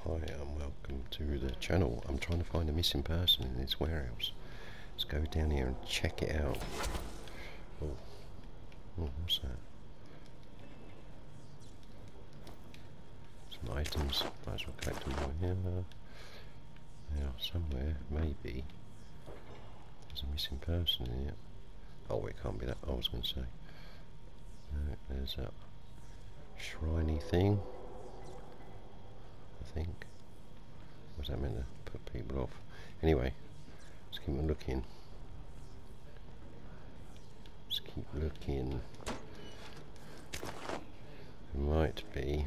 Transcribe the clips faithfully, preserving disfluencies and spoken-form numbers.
Hi and welcome to the channel. I'm trying to find a missing person in this warehouse. Let's go down here and check it out. Oh, oh what's that? Some items. Might as well collect them right here. Now, somewhere, maybe, there's a missing person in here. Oh, it can't be that. I was going to say. No, there's that shriney thing. I think. Was that meant to put people off? Anyway, let's keep on looking. Let's keep looking. It might be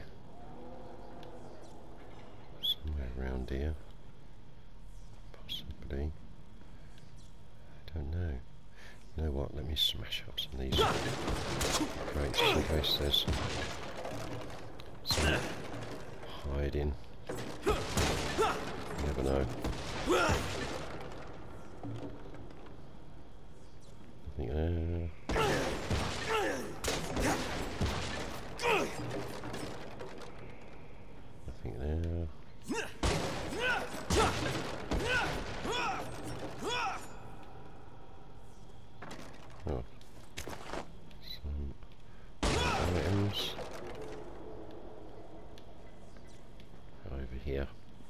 somewhere around here. Possibly. I don't know. You know what? Let me smash up some of these crates in case there's some hiding. You never know. Nothing there. Nothing there. Oh. Some items. Over here.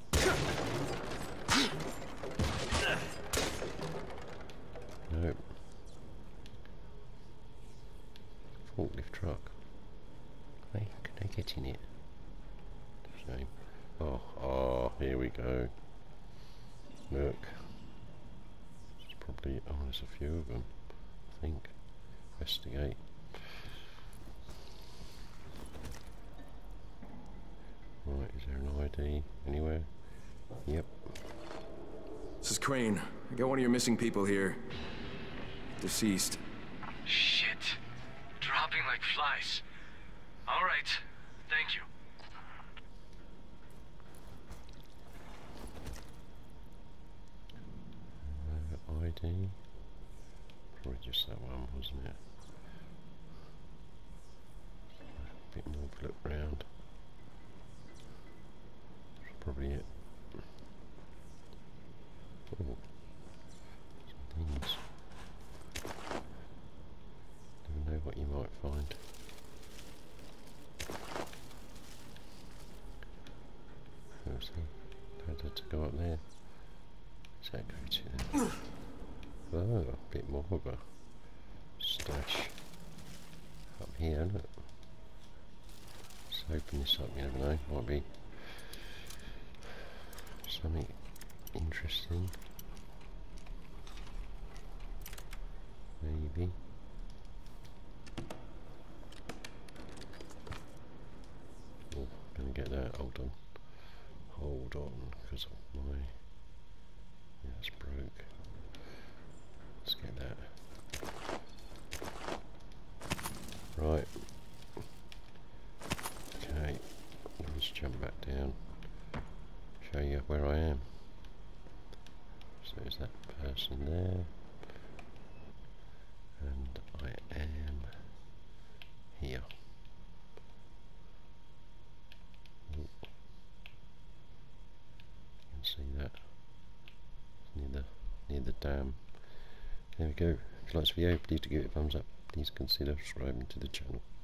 Nope. Forklift truck. Hey, can I get in it? Shame. Oh, oh, here we go. Look. It's probably, oh, there's a few of them, I think. Investigate. Right, is there an I D anywhere? Yep. This is Crane. I got one of your missing people here. Deceased. Shit. Dropping like flies. All right. Thank you. Uh, I D. Probably just that one, wasn't it? A bit more flip round. That's probably it. Oh, some things. Never know what you might find. There's a ladder to go up there. Is that go to there? Oh, a bit more of a stash up here, look. Let's open this up, you never know, might be something interesting. Maybe. Oh, gonna get that, hold on. Hold on, because of my... Yeah, it's broke. Let's get that. Right. Okay. Let's jump back down. Show you where I am. So is that person there? And I am here. Ooh. You can see that. It's near the near the dam. There we go. If you like this video, please do give it a thumbs up. Please consider subscribing to the channel.